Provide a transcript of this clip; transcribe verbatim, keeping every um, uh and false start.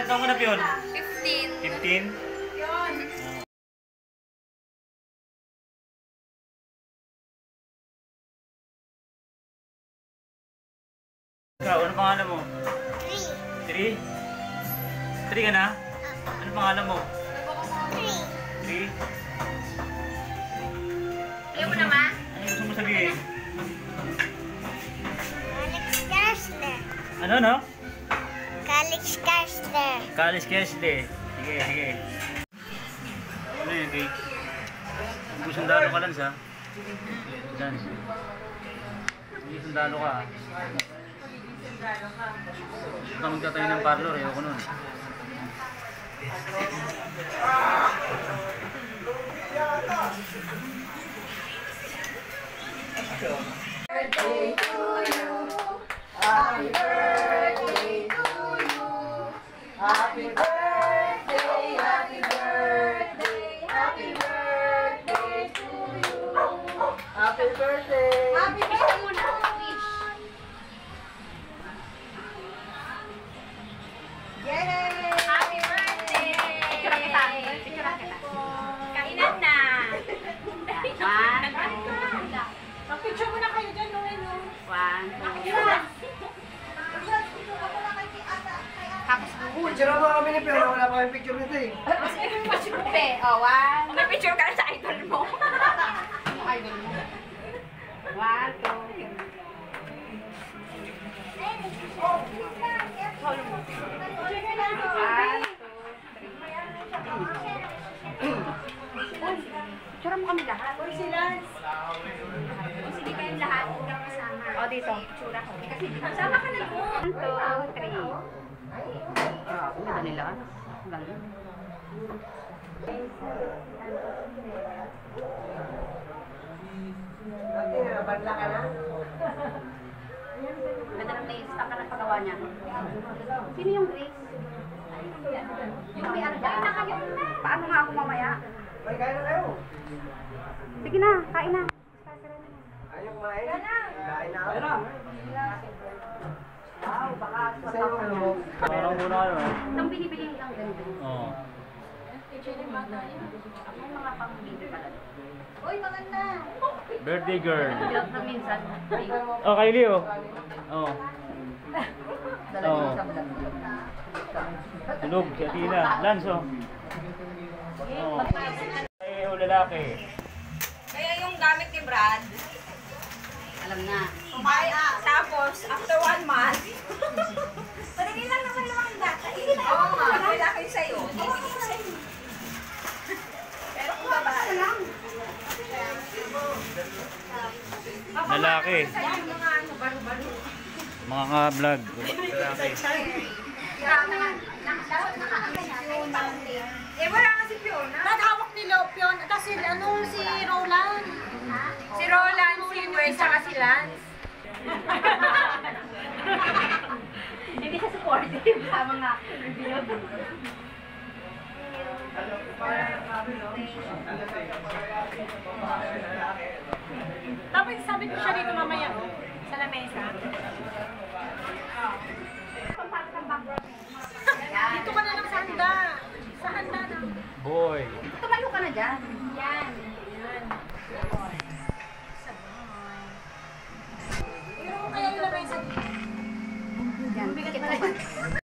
Ilan taong ka na, Pion? fifteen. fifteen? Ikaw, ano pangalan mo? Three. Three? Three ka na? Ano pangalan mo? Three. Three? Ayaw mo naman? Ano gusto mo sabihin? Alex Kessler. Ano, no? Alex Kessler. College Kesle. Sige, sige. Ano yun, Kay? Kung sundalo ka lang sa? Dance. Hindi sundalo ka, ha? Baka magtatayo ng parlor, ayoko nun. Birthday to you. Happy birthday to you. Happy birthday, happy birthday, happy birthday to you. Happy birthday! Happy birthday muna. Wish. Yay! Happy birthday! Picture kita. Picture kita. Kainan na. One. Picture mo na kayo dyan, no? no? One, two. Tapos buhul. Picture mo kami ni Pero, wala pa kami picture nito eh. Pe, oh, one. May picture ka na sa idol mo. Idol mo. One, two, three. One, two, three. Picture mo kami lahat. Uy, si Lance. Sige kayong lahat. Ikaw kasama. O, dito. Picture ako. Kasi sama ka na doon. One, two, three. Ah, ang ganda nila. Ang ganda. Ate, nabadla ka na? Ganda ng nails. Taka na pagawa niya. Sino yung Grace? Yung may ano dyan? Paano nga ako mamaya? May kain na kayo. Sige na, kain na. Ayaw kumain? Kain na ako. Wow, baka sa'yo ano mo? Parang muna kayo, eh. Nung binibili ang ganito. Oo. May mga pang-bibili pala. Uy, maganda. Birthday girl. Bilog na minsan. Oh, Kylie, oh. Oo. Dala Oo. niyo sa vlog. Tulog, si Atina. Lance, oh. Oo. Ay, oh, lalaki. Kaya yung gamit ni Brad, Alam na. ay, tapos, after one month, panagin lang naman naman ang data. Oo nga, kailangan kayo sa'yo. Ibigay sa'yo. Pero kung babae lang. Lalaki. Sa'yo yung mga ano, baro-baro. Mga ka-vlog. Lalaki. Eh, wala nga si Fiona. Naghawak ni Lopion. Kasi ano, si Roland. Si Roland, si Wes, saka si Lance. Hindi siya supportive sa mga review. Tapos sabi ko siya dito mamaya, oh, sa lamesa. Dito ka na lang sa handa. Sa handa na. Boy. Tumayo ka na dyan. Yan. Yan. Pero kaya yung lamesa. Yan. Bigat pa naman.